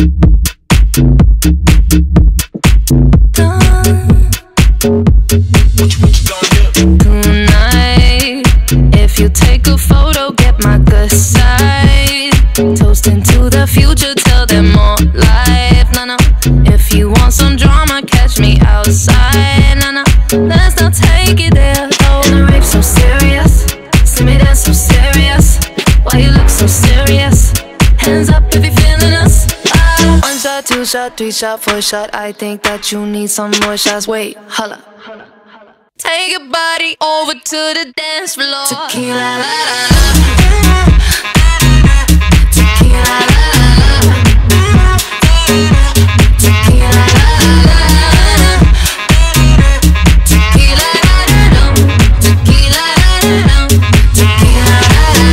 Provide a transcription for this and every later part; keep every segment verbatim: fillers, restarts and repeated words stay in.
Tonight, if you take a photo, get my good side. Toasting to the future, tell them more life. No, no. If you want some drama, catch me outside. No, no. Let's not take it there. Oh, and the rape so serious. See me dance so serious. Why you look so serious? Hands up if you're feeling us. Ah. One shot, two shot, three shot, four shot. I think that you need some more shots. Wait, holla. Take your body over to the dance floor. Tequila, la, la, la. Tequila, la, la, la. Tequila, la, la, la. Tequila, la, la, la. Tequila, la, la, la. Tequila, la, la,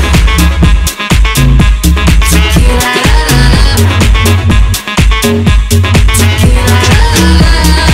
la. Tequila, la, la, la. Tequila, la, la, la.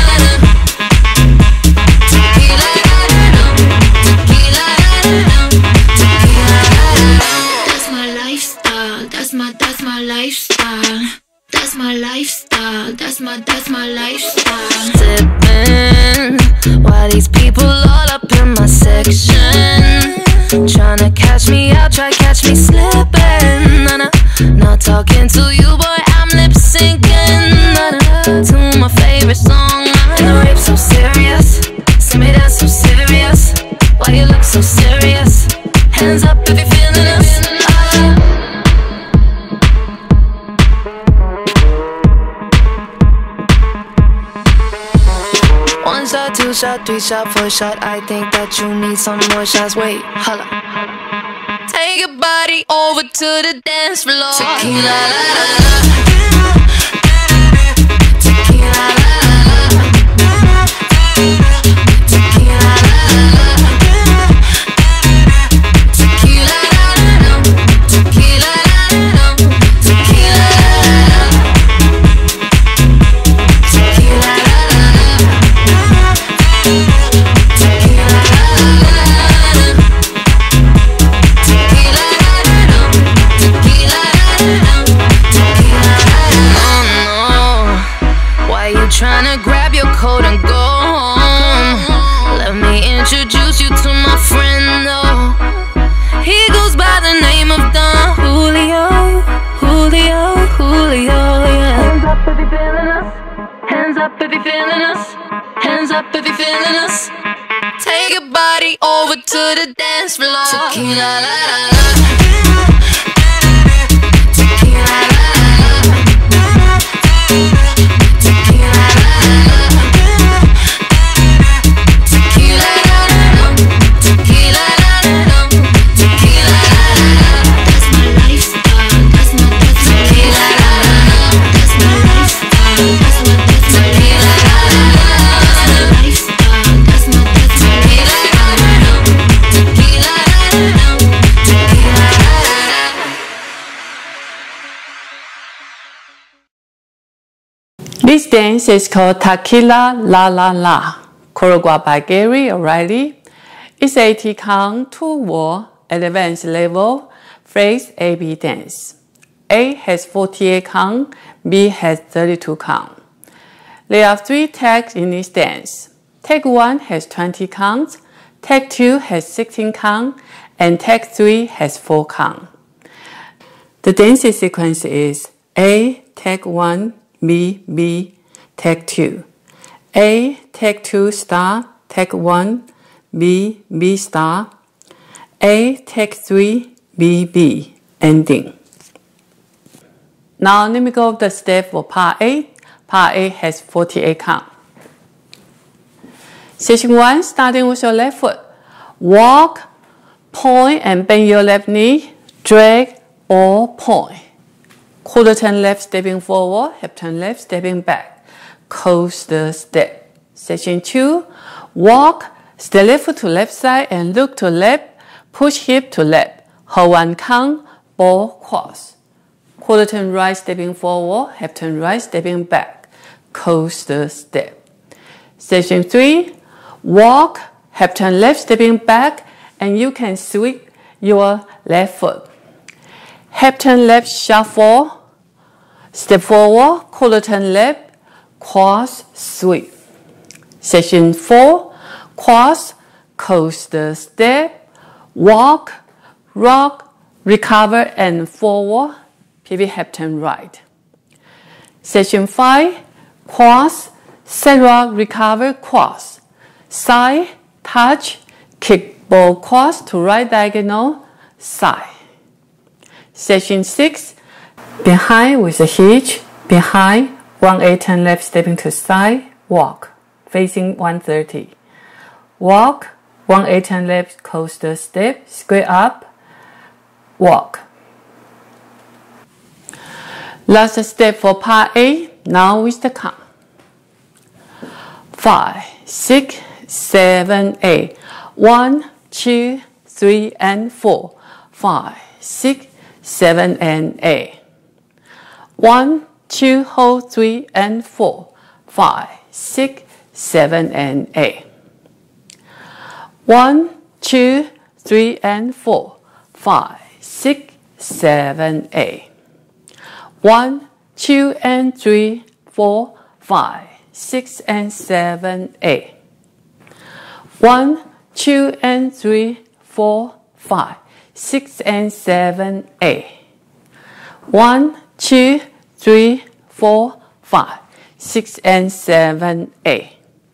That's my lifestyle. That's my, that's my lifestyle. That's my lifestyle. That's my, that's my lifestyle. Sipping while these people all up in my section, tryna catch me out, try catch me slipping. Nah, nah. Not talking to you, boy, I'm lip syncing. Nah, nah. To my favorite song. And the rape so serious. See me dance so serious. Why you look so serious? Hands up if you're feeling us. Ah. One shot, two shot, three shot, four shot. I think that you need some more shots. Wait, holla. Take your body over to the dance floor. Tequila, la, la, la. Tequila, la, la, la. Tequila, la, la, la. Tequila, la, la, la. Tequila, la, la, la. Tequila, la, la, la. Tequila, la, la, la. Tequila, la, la, la. Tequila, la, la, la. Tequila, la, la, la. Tequila, la, la, la. Oh no, why you tryna grab your coat and go home? Let me introduce you to my friend though. He goes by the name of Don Julio, Julio, Julio, yeah. Hands up if you're feeling us. Hands up if you're feeling us. Hands up if you're feeling us. Take your body over to the dance floor. Tequila, la, la, la. Tequila, la, la, la. Tequila, la, la, la. Tequila, la, la, la. Tequila, la, la, la. Tequila, la, la, la. That's my lifestyle. That's my, that's my tequila, la, la, la. That's my lifestyle. That's my, that's my tequila, la, la, la. That's my lifestyle. That's my, that's my tequila, la, la, la. Tequila, la, la, la. Tequila, la, la, la. This dance is called Tequila La La La, choreographed by Gary O'Reilly. It's a eighty count, two wall, advanced level, phrase A B dance. A has forty-eight count, B has thirty-two count. There are three tags in this dance. Tag one has twenty counts, tag two has sixteen count, and tag three has four count. The dancing sequence is A, tag one, B, B, tag two. A, tag two, star, tag one, B, B star. A, tag three, B, B, ending. Now let me go over the step for part A. Part A has forty-eight count. Section one, starting with your left foot. Walk, point and bend your left knee, drag or point. Quarter turn left, stepping forward, half turn left, stepping back. Coaster step. Section two, walk, step left foot to left side and look to left, push hip to left. Hold one count, ball cross. Quarter turn right, stepping forward, half turn right, stepping back. Coaster step. Section three, walk, half turn left, stepping back, and you can sweep your left foot. Half turn left, shuffle, Step forward, quarter turn left, cross, sweep. Section four, cross, coaster step, walk, rock, recover and forward, pivot half turn right. Section five, cross, set rock, recover, cross, side, touch, kick ball cross to right diagonal, side. Section six, behind with a hitch, behind, one eight turn left stepping to side, walk, facing one thirty. Walk, one eight turn left coaster step, square up, walk. Last step for part A, now with the count. five, six, seven, eight. one, two, three, and four. five, six, seven, and eight. one, two, hold, three, and four. five, six, seven, and eight. one, two, three, and four. five, six, seven, eight. one, two, and three, four, five, six, and seven, eight. one, two, and three, four, five, six, and seven, eight. one, two, three, four, five, six, and seven, eight.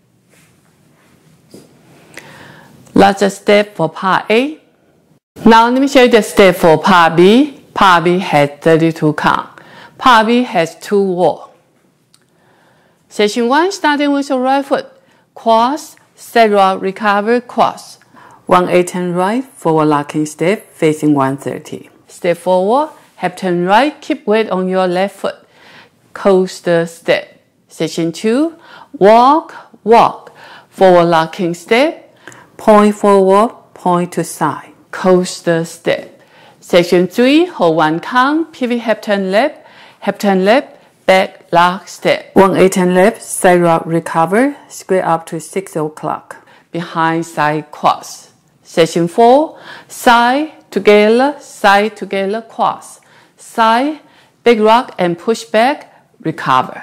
Last step for part A. Now let me show you the step for part B. Part B has thirty-two count. Part B has two walls. Section one, starting with your right foot, cross, set rock, recover, cross. one eight turn right, forward locking step, facing one thirty. Step forward, half turn right, keep weight on your left foot. Coaster step. Section two, walk, walk, forward locking step, point forward, point to side. Coaster step. Section three, hold one count, pivot half turn left, half turn left, back lock step. one eight turn left, side rock, recover, square up to six o'clock. Behind side cross. Section four, side together, side together, cross. Side, big rock and push back, recover.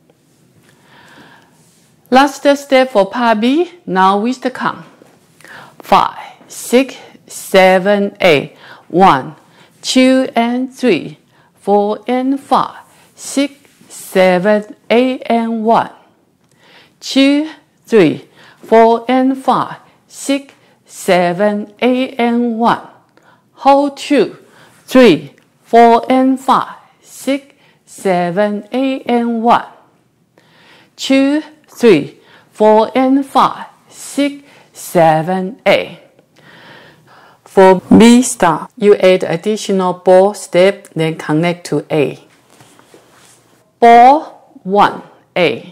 Last step for part B, now with the count. five, six, seven, eight. one, two, and three. four, and five. six, seven, eight, and one. two, three, four, and five. six, seven, eight, and one. Hold two, three, four, and five. six, seven, eight, and one. two, three, four, and five. six, seven, eight. For B star, you add additional ball step, then connect to A. Ball one, A.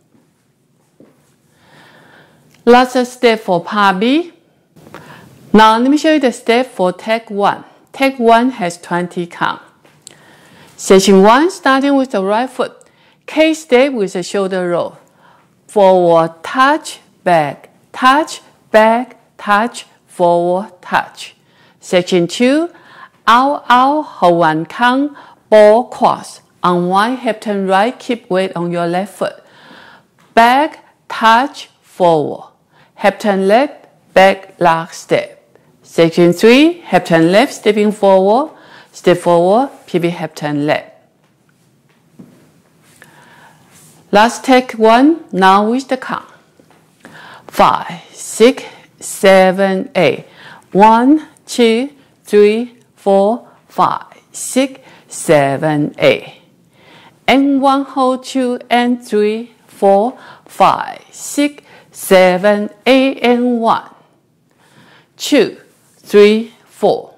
Last step for part B. Now let me show you the step for tag one. Tag one has twenty count. Section one, starting with the right foot. K step with a shoulder roll. Forward touch, back, touch, back, touch, forward touch. Section two, out, out, hold one count, ball cross. Unwind, half turn right, keep weight on your left foot. Back, touch, forward. Half turn left, back, lock step. Section three, half turn left, stepping forward, step forward, pivot half turn left. Last take one, now with the count. five, six, seven, eight. one, two, three, four, five, six, seven, eight. And one, hold two, and three, four, five, six, seven, eight, and one. two, three, four.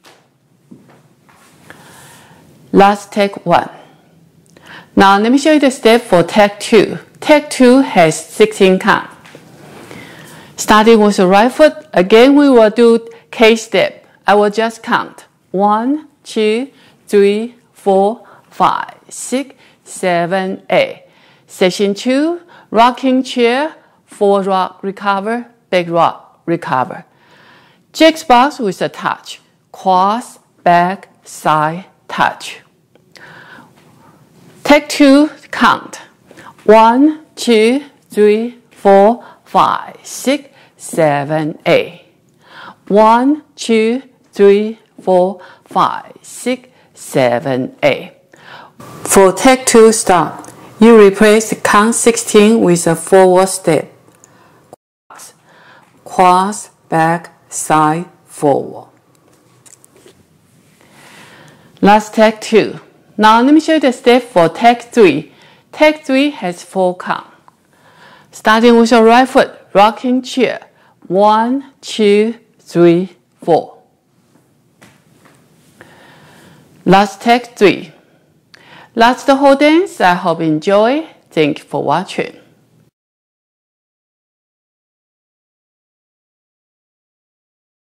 Last take one. Now let me show you the step for tag two. Tag two has sixteen count. Starting with the right foot, again we will do K step. I will just count. one, two, three, four, five, six, seven, eight. Section two, rocking chair, forward rock, recover, back rock, recover. Jack's box with a touch. Cross, back, side, touch. Take two, count. One, two, three, four, five, six, seven, eight. One, two, three, four, five, six, seven, eight. For take two stop, you replace count sixteen with a forward step. Cross, back, side, forward. Last take two. Now let me show you the step for take three. Take three has four count. Starting with your right foot, rocking chair. One, two, three, four. Last take three. That's the whole dance. I hope you enjoy. Thank you for watching.